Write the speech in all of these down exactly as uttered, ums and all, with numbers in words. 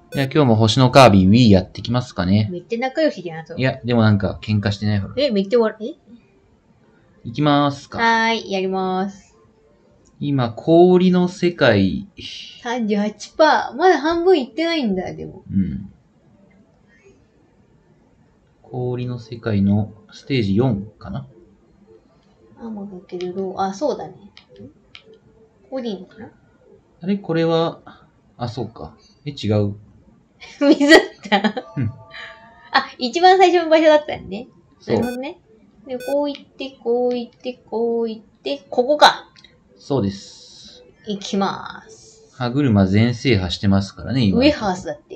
じゃあ今日も星のカービィ Wii やってきますかね。 めっちゃ仲良しじゃん、そう。 いや、でもなんか喧嘩してないほら。 え、めっちゃ笑えいきまーすか。 はーい、やりまーす。 今、氷の世界。 さんじゅうはちパーセント。まだ半分いってないんだ、でも。 うん。氷の世界のステージよんかな。 あ、もうだけれど、あ、そうだね。ここでいいのかなあれこれは、あ、そうか。え、違う。 水だったうんあ、一番最初の場所だったんね。 そうなるほどね。で、こう行って、こう行って、こう行って、ここか。 そうです。 行きまーす。 歯車全制覇してますからね、今。 ウェハースだって。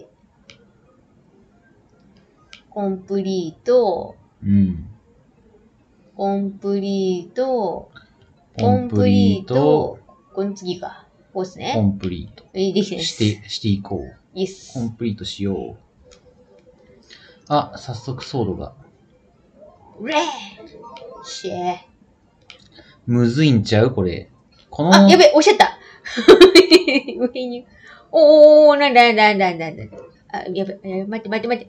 コンプリート、 うん。 コンプリート、 コンプリート、 この次か。こうですコね。 ンプリート。 え、できてないです。 して、していこう。 イエス。 コンプリートしよう。あ、早速ソードが。 うれーシェー。 むずいんちゃうこれ。この、 あ、やべ、おっしゃった上に。おーおー、なんだなんだなんだなんだ。あ、やべ、やべ待って待って待って。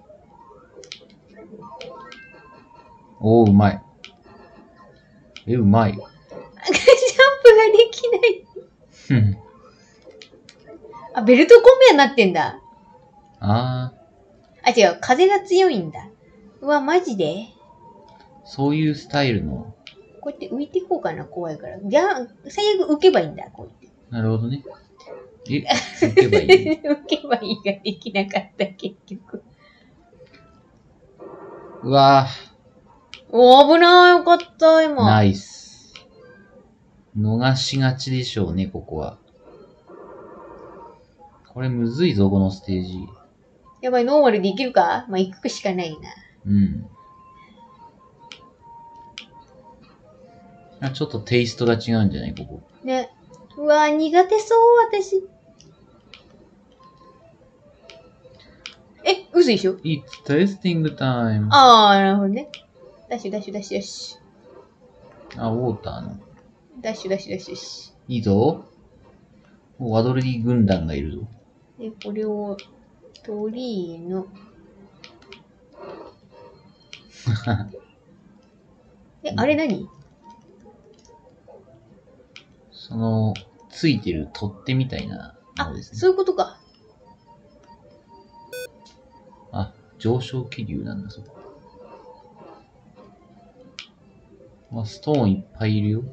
おー、うまい。え、うまい。 ジャンプができない。 ふん。 あ、ベルトコンベヤになってんだ。 ああ、違う、風が強いんだ。うわ、マジでー、そういうスタイルの。 こうやって浮いていこうかな、怖いから。じゃあ、最悪浮けばいいんだ、こうやって。 なるほどね。え、浮けばいい。 浮けばいいができなかった、結局。 うわおー、危ない、よかった、 ー、 今。 ナイス。逃しがちでしょうね、ここは。これむずいぞ、このステージ。 やばい、ノーマルできるかまあ、行くしかないな。 うんあ。ちょっとテイストが違うんじゃないここ。 ね。うわー、苦手そう、私。え、嘘でしょ It's testing time. あー、なるほどね。ダッシュダッシュダッシュダッシあ、ウォーターの。 ュ。ダッシュダッシュダッシュダッシいいぞ。ワドルディ軍団がいるぞ。 ュ。で、これを、トリーの。え、あれ何その、ついてる取っ手みたいなもあので、すね。 そういうことか。 あ、上昇気流なんだ、そこ。あ、ストーンいっぱいいるよ。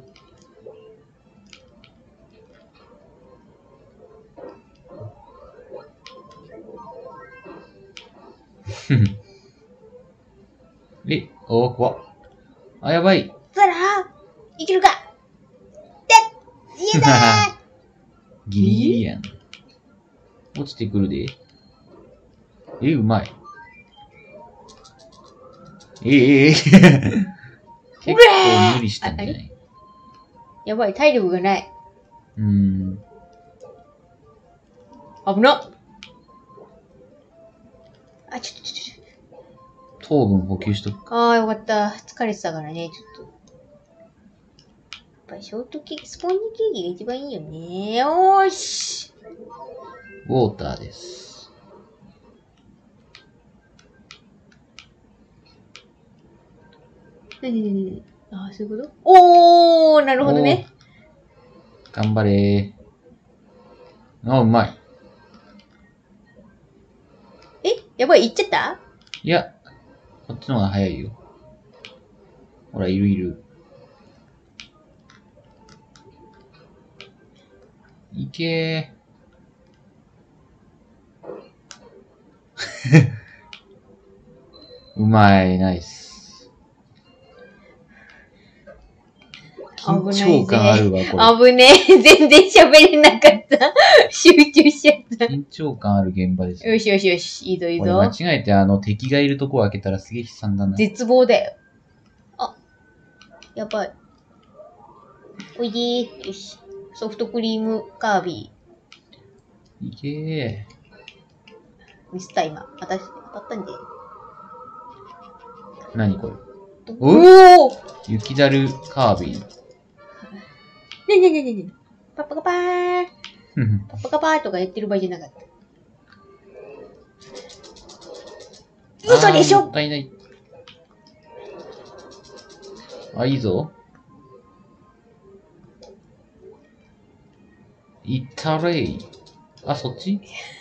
え、おー、怖っ。あ、やばい。 さらいけるかでいやだギリギリやん。落ちてくるで。え、うまい。ええええ結構無理したんじゃないーやばい、体力がない。 うーん。 危なあ、ちょっとちょっとちょっ糖分補給しとくか。 と。あー、よかった。疲れてたからね、ちょっと。やっぱりショートケーキ、スポンジケーキが一番いいよね。よーし。 ウォーターです。 なになになにあー、そういうことおー、なるほどね。 頑張れー。あ、うまい。 えやばい、行っちゃったいや、こっちの方が早いよ。ほら、いるいる。いけー。うまい、ナイス。緊張感あるわ、これ。 危ねえ。全然喋れなかった。集中しちゃった。 緊張感ある現場ですよ。 よしよしよし。いいぞいいこれ間ぞ。 違えてあの敵がいるとこ開けたらすげえ悲惨だな。 絶望だよ。あ、やばい。おいでー。よし。ソフトクリームカービいけー。ミスった今。私、当たったんで。 ー。なにこれ。 おお雪だるカービィ。 ねえねえねえねえねえ。パッパカパー。 ふふパッパカパーとかやってる場合じゃなかった。 嘘でしょ。 あーもったいない。あ、いいぞ。いったれい。あ、そっち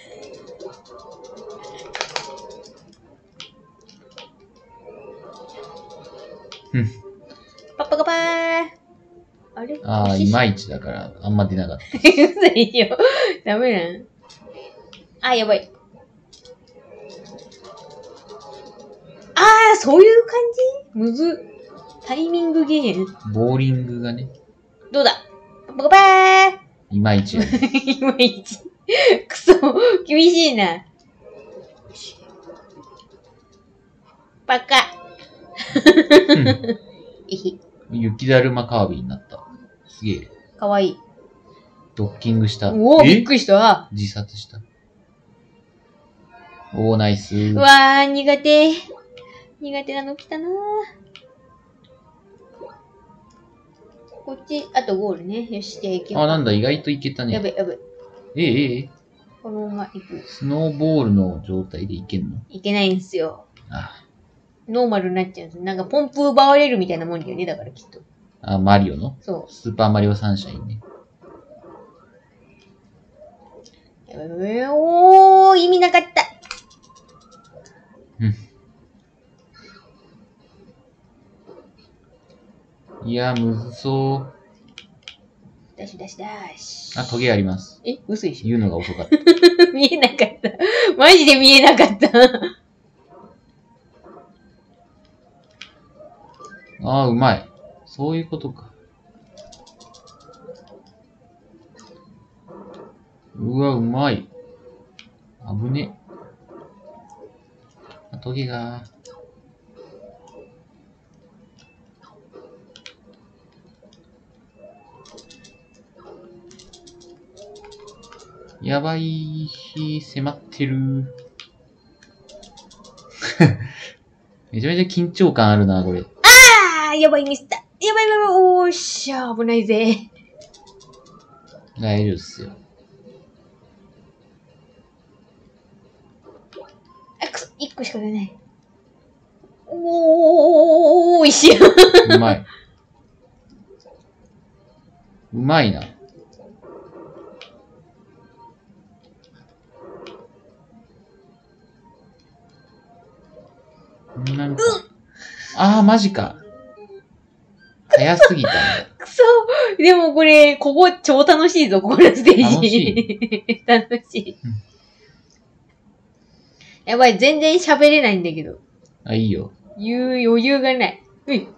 うん。 パッパカパー。あれああ、いまいちだから、あんま出なかった。 嘘でしょ。ダメなん。あ、やばい。ああ、そういう感じむず。タイミングゲーム。 ボーリングがね、 どうだパッパカパー。 いまいちやね。 いまいち。くそ、厳しいな。バカ。えひ。 雪だるまカービィになった。すげえ。 かわいい。 ドッキングした。 おお、びっえくりした。 自殺した。おー、ナイス。 うわー、苦手。苦手なの来たなー。こっち、あとゴールね。よし、じゃあ行けあ、なんだ、意外といけたね。 やべ、やべ。 ええええ。 このまま行く。 スノーボールの状態でいけんの？ いけないんすよ。 あノーマルになっちゃうんです。なんかポンプ奪われるみたいなもんだよね。だからきっと。 あ、マリオのそスーパーマリオサンシャインね。 う。やばいやばいやばいおー、意味なかった。 うん。いや、むずそう。 ダッシュダッシュダッシュ。 あ、トゲあります。 え、嘘でしょ言うのが遅かった。 見えなかった。マジで見えなかった。 ああ、うまい。そういうことか。うわ、うまい。危ね。あ、トゲが。やばい日迫ってる。めちゃめちゃ緊張感あるな、これ。 あー、やばいミスった。やばいやばい、おーっしゃ、危ないぜ。 大丈夫っすよ。 あ、くそ、一個しか出ない。おー、一緒。 うまい。うまいな。なんか。ああ、マジか。早すぎたんだ。 くそ。でもこれ、ここ超楽しいぞ、ここのステージ。 楽し楽しい。 うんやばい、全然喋れないんだけど。 あ、いいよ。 言う余裕がない。うい。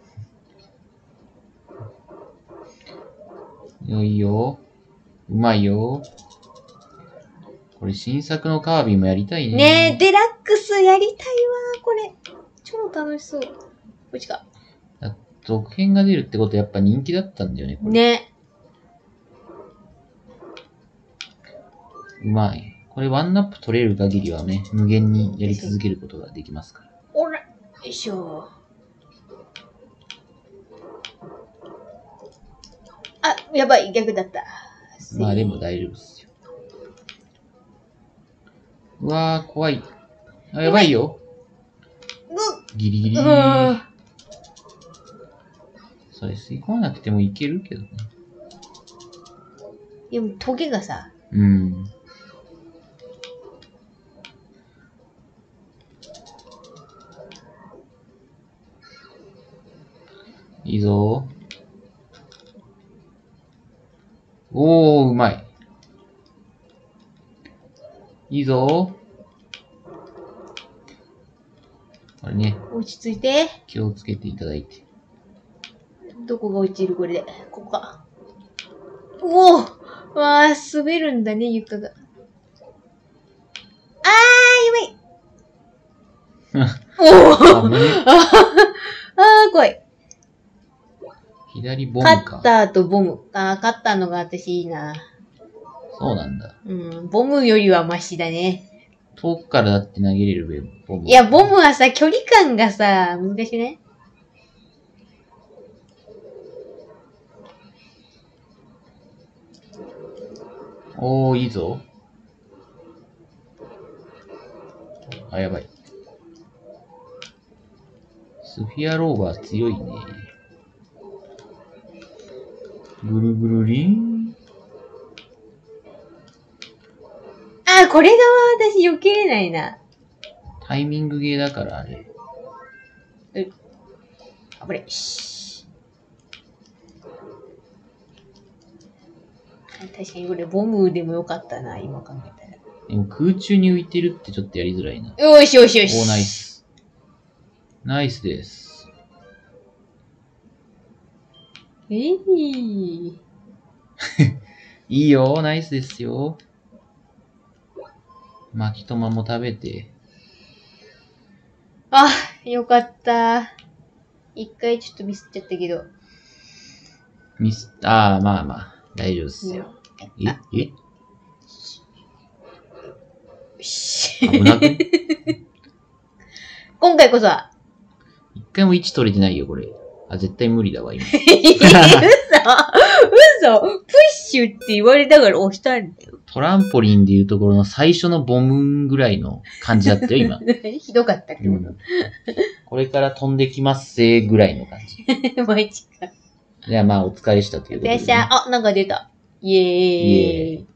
よいよ。うまいよ。これ新作のカービィもやりたいね。 ねえ、デラックスやりたいわ、これ。超楽しそう。こっちか。 続編が出るってことやっぱ人気だったんだよね、これ。 ね。 うまい。これワンナップ取れる限りはね、無限にやり続けることができますから。 おら、よいしょ。あ、やばい、逆だった。 まあでも大丈夫っすよ。うわー、怖い。あ、やばいよ。ギリギリ。 うー。 それ吸い込まなくてもいけるけどね。 でも、トゲがさ。 うん。いいぞ。おー、うまい。いいぞ。これね、 落ち着いて。 気をつけていただいて。 どこが落ちるこれで。ここか。おおわあ、滑るんだね、床が。あー、やばい。おおあ、ね、 あー、怖い。 左ボムカか。 ッターとボム。あー、カッターのが私いいな。 そうなんだ。 うん、ボムよりはマシだね。 遠くからだって投げれるべ、ボム。 いや、ボムはさ、距離感がさ、難しいね。 おー、いいぞ。 あ、やばい。スフィアローバー強いね。ぐるぐるりん。 あ、これが私避けれないな。 タイミングゲーだからあれ。 うあ、これ。し確かにこれボムでもよかったな、今考えたら。 でも空中に浮いてるってちょっとやりづらいな。 よしよしよし。 おー、ナイス。ナイスです。 えい、 いいよ、ナイスですよ。巻きとまも食べて。 あ、よかった。一回ちょっとミスっちゃったけど。 ミス、ああ、まあまあ、大丈夫っすよ。えあえよし危なく今回こそは。 一回も位置取れてないよ、これ。あ、絶対無理だわ、今。 嘘嘘プッシュって言われたから押したんだよ。 トランポリンでいうところの最初のボムぐらいの感じだったよ、今。 ひどかったってこうんこれから飛んできますせーぐらいの感じ。 と。マジか。 じゃあまあ、お疲れしたということで、ね。 よっしゃ、あ、なんか出た。イエーイ。 イエーイ